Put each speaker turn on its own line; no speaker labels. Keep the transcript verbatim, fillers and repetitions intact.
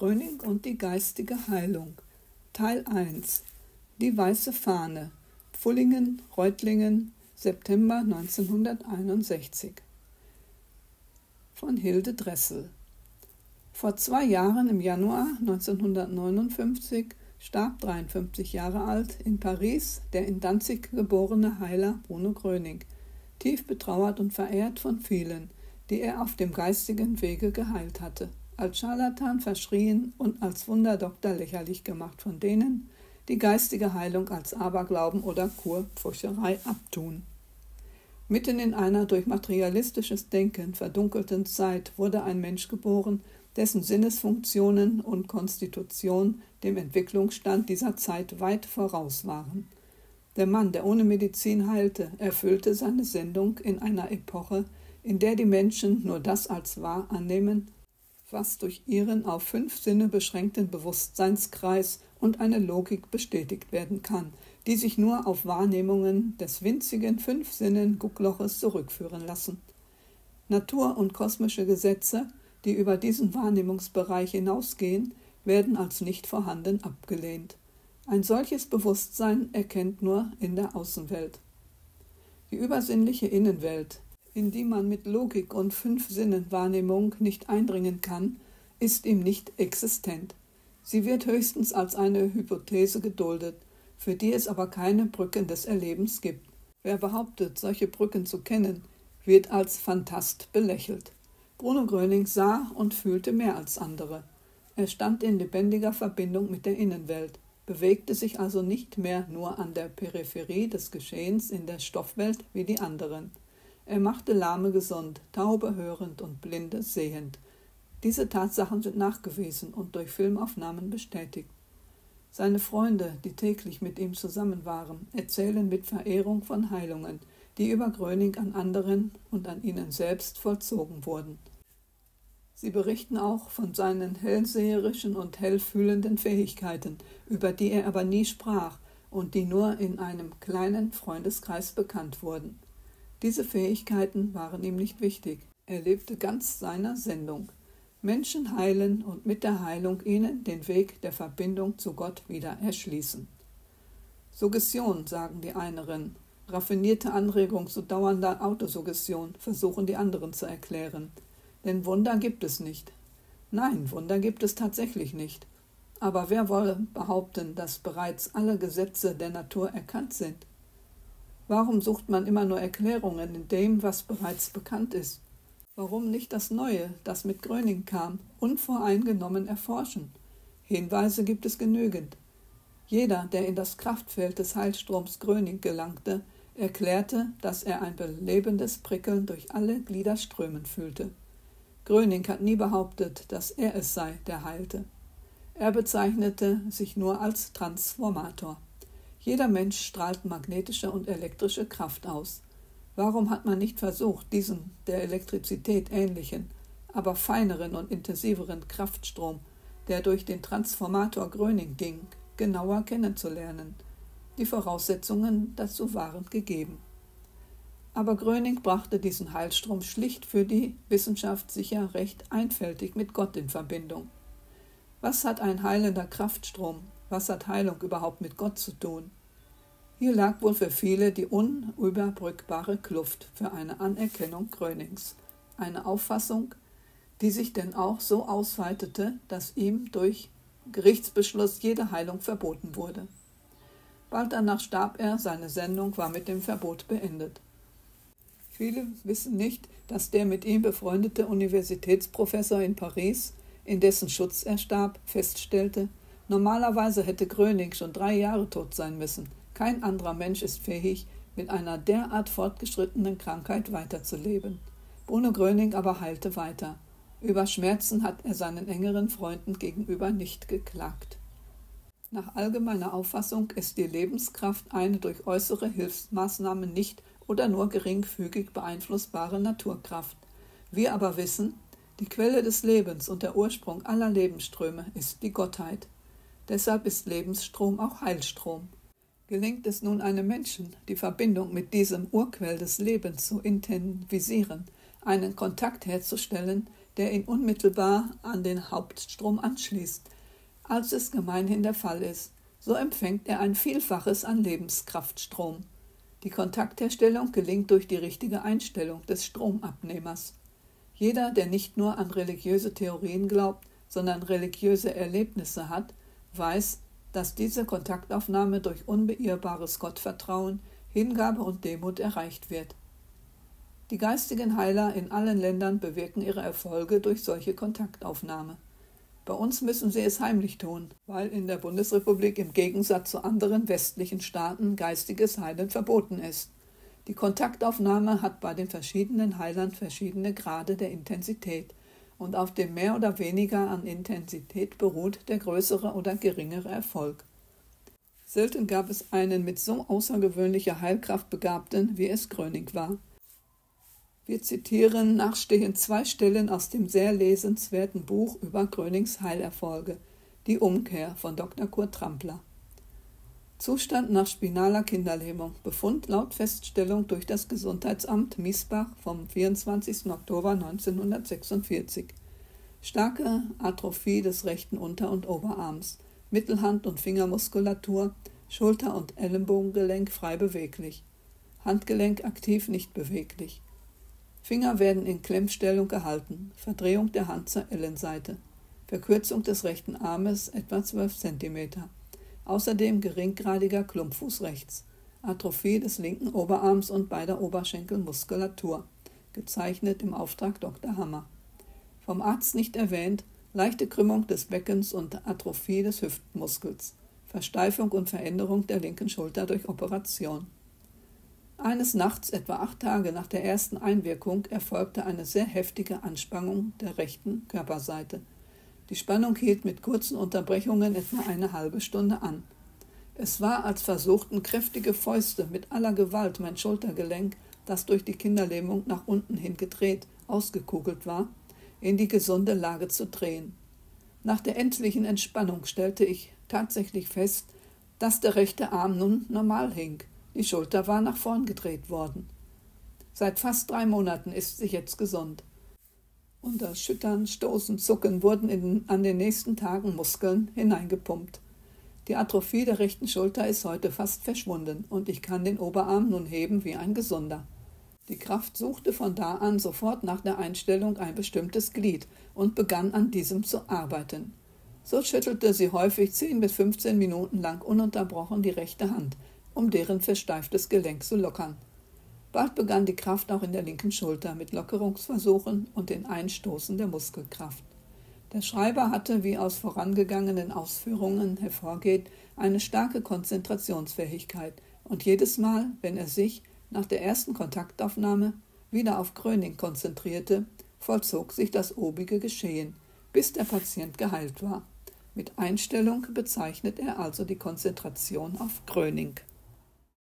Gröning und die geistige Heilung. Teil eins. Die weiße Fahne. Pfullingen, Reutlingen, September neunzehnhunderteinundsechzig. Von Hilde Dressel. Vor zwei Jahren, im Januar neunzehnhundertneunundfünfzig, starb dreiundfünfzig Jahre alt in Paris der in Danzig geborene Heiler Bruno Gröning, tief betrauert und verehrt von vielen, die er auf dem geistigen Wege geheilt hatte, als Scharlatan verschrien und als Wunderdoktor lächerlich gemacht von denen, die geistige Heilung als Aberglauben oder Kurpfuscherei abtun. Mitten in einer durch materialistisches Denken verdunkelten Zeit wurde ein Mensch geboren, dessen Sinnesfunktionen und Konstitution dem Entwicklungsstand dieser Zeit weit voraus waren. Der Mann, der ohne Medizin heilte, erfüllte seine Sendung in einer Epoche, in der die Menschen nur das als wahr annehmen, was durch ihren auf fünf Sinne beschränkten Bewusstseinskreis und eine Logik bestätigt werden kann, die sich nur auf Wahrnehmungen des winzigen Fünf-Sinnen-Guckloches zurückführen lassen. Natur- und kosmische Gesetze, die über diesen Wahrnehmungsbereich hinausgehen, werden als nicht vorhanden abgelehnt. Ein solches Bewusstsein erkennt nur in der Außenwelt. Die übersinnliche Innenwelt, in die man mit Logik und Fünf-Sinnen-Wahrnehmung nicht eindringen kann, ist ihm nicht existent. Sie wird höchstens als eine Hypothese geduldet, für die es aber keine Brücken des Erlebens gibt. Wer behauptet, solche Brücken zu kennen, wird als Phantast belächelt. Bruno Gröning sah und fühlte mehr als andere. Er stand in lebendiger Verbindung mit der Innenwelt, bewegte sich also nicht mehr nur an der Peripherie des Geschehens in der Stoffwelt wie die anderen. Er machte Lahme gesund, Taube hörend und Blinde sehend. Diese Tatsachen sind nachgewiesen und durch Filmaufnahmen bestätigt. Seine Freunde, die täglich mit ihm zusammen waren, erzählen mit Verehrung von Heilungen, die über Gröning an anderen und an ihnen selbst vollzogen wurden. Sie berichten auch von seinen hellseherischen und hellfühlenden Fähigkeiten, über die er aber nie sprach und die nur in einem kleinen Freundeskreis bekannt wurden. Diese Fähigkeiten waren ihm nicht wichtig. Er lebte ganz seiner Sendung. Menschen heilen und mit der Heilung ihnen den Weg der Verbindung zu Gott wieder erschließen. Suggestion, sagen die einen. Raffinierte Anregung zu dauernder Autosuggestion, versuchen die anderen zu erklären. Denn Wunder gibt es nicht. Nein, Wunder gibt es tatsächlich nicht. Aber wer wolle behaupten, dass bereits alle Gesetze der Natur erkannt sind? Warum sucht man immer nur Erklärungen in dem, was bereits bekannt ist? Warum nicht das Neue, das mit Gröning kam, unvoreingenommen erforschen? Hinweise gibt es genügend. Jeder, der in das Kraftfeld des Heilstroms Gröning gelangte, erklärte, dass er ein belebendes Prickeln durch alle Glieder strömen fühlte. Gröning hat nie behauptet, dass er es sei, der heilte. Er bezeichnete sich nur als Transformator. Jeder Mensch strahlt magnetische und elektrische Kraft aus. Warum hat man nicht versucht, diesen der Elektrizität ähnlichen, aber feineren und intensiveren Kraftstrom, der durch den Transformator Gröning ging, genauer kennenzulernen? Die Voraussetzungen dazu waren gegeben. Aber Gröning brachte diesen Heilstrom schlicht für die Wissenschaft sicher recht einfältig mit Gott in Verbindung. Was hat ein heilender Kraftstrom, was hat Heilung überhaupt mit Gott zu tun? Hier lag wohl für viele die unüberbrückbare Kluft für eine Anerkennung Grönings, eine Auffassung, die sich denn auch so ausweitete, dass ihm durch Gerichtsbeschluss jede Heilung verboten wurde. Bald danach starb er, seine Sendung war mit dem Verbot beendet. Viele wissen nicht, dass der mit ihm befreundete Universitätsprofessor in Paris, in dessen Schutz er starb, feststellte, normalerweise hätte Gröning schon drei Jahre tot sein müssen. Kein anderer Mensch ist fähig, mit einer derart fortgeschrittenen Krankheit weiterzuleben. Bruno Gröning aber heilte weiter. Über Schmerzen hat er seinen engeren Freunden gegenüber nicht geklagt. Nach allgemeiner Auffassung ist die Lebenskraft eine durch äußere Hilfsmaßnahmen nicht oder nur geringfügig beeinflussbare Naturkraft. Wir aber wissen, die Quelle des Lebens und der Ursprung aller Lebensströme ist die Gottheit. Deshalb ist Lebensstrom auch Heilstrom. Gelingt es nun einem Menschen, die Verbindung mit diesem Urquell des Lebens zu intensivisieren, einen Kontakt herzustellen, der ihn unmittelbar an den Hauptstrom anschließt, als es gemeinhin der Fall ist. So empfängt er ein Vielfaches an Lebenskraftstrom. Die Kontaktherstellung gelingt durch die richtige Einstellung des Stromabnehmers. Jeder, der nicht nur an religiöse Theorien glaubt, sondern religiöse Erlebnisse hat, weiß, dass diese Kontaktaufnahme durch unbeirrbares Gottvertrauen, Hingabe und Demut erreicht wird. Die geistigen Heiler in allen Ländern bewirken ihre Erfolge durch solche Kontaktaufnahme. Bei uns müssen sie es heimlich tun, weil in der Bundesrepublik im Gegensatz zu anderen westlichen Staaten geistiges Heilen verboten ist. Die Kontaktaufnahme hat bei den verschiedenen Heilern verschiedene Grade der Intensität und auf dem mehr oder weniger an Intensität beruht der größere oder geringere Erfolg. Selten gab es einen mit so außergewöhnlicher Heilkraft Begabten, wie es Gröning war. Wir zitieren nachstehend zwei Stellen aus dem sehr lesenswerten Buch über Grönings Heilerfolge, Die Umkehr von Doktor Kurt Trampler. Zustand nach spinaler Kinderlähmung, Befund laut Feststellung durch das Gesundheitsamt Miesbach vom vierundzwanzigsten Oktober neunzehnhundertsechsundvierzig. Starke Atrophie des rechten Unter- und Oberarms, Mittelhand- und Fingermuskulatur, Schulter- und Ellenbogengelenk frei beweglich, Handgelenk aktiv nicht beweglich. Finger werden in Klemmstellung gehalten, Verdrehung der Hand zur Ellenseite, Verkürzung des rechten Armes etwa zwölf Zentimeter. Außerdem geringgradiger Klumpfuß rechts, Atrophie des linken Oberarms und beider Oberschenkelmuskulatur, gezeichnet im Auftrag Doktor Hammer. Vom Arzt nicht erwähnt, leichte Krümmung des Beckens und Atrophie des Hüftmuskels, Versteifung und Veränderung der linken Schulter durch Operation. Eines Nachts, etwa acht Tage nach der ersten Einwirkung, erfolgte eine sehr heftige Anspannung der rechten Körperseite. Die Spannung hielt mit kurzen Unterbrechungen etwa eine halbe Stunde an. Es war, als versuchten kräftige Fäuste mit aller Gewalt mein Schultergelenk, das durch die Kinderlähmung nach unten hin gedreht, ausgekugelt war, in die gesunde Lage zu drehen. Nach der endlichen Entspannung stellte ich tatsächlich fest, dass der rechte Arm nun normal hing. Die Schulter war nach vorn gedreht worden. Seit fast drei Monaten ist sie jetzt gesund. Unter Schüttern, Stoßen, Zucken wurden in, an den nächsten Tagen Muskeln hineingepumpt. Die Atrophie der rechten Schulter ist heute fast verschwunden und ich kann den Oberarm nun heben wie ein Gesunder. Die Kraft suchte von da an sofort nach der Einstellung ein bestimmtes Glied und begann an diesem zu arbeiten. So schüttelte sie häufig zehn bis fünfzehn Minuten lang ununterbrochen die rechte Hand, um deren versteiftes Gelenk zu lockern. Bald begann die Kraft auch in der linken Schulter mit Lockerungsversuchen und den Einstoßen der Muskelkraft. Der Schreiber hatte, wie aus vorangegangenen Ausführungen hervorgeht, eine starke Konzentrationsfähigkeit und jedes Mal, wenn er sich nach der ersten Kontaktaufnahme wieder auf Gröning konzentrierte, vollzog sich das obige Geschehen, bis der Patient geheilt war. Mit Einstellung bezeichnet er also die Konzentration auf Gröning.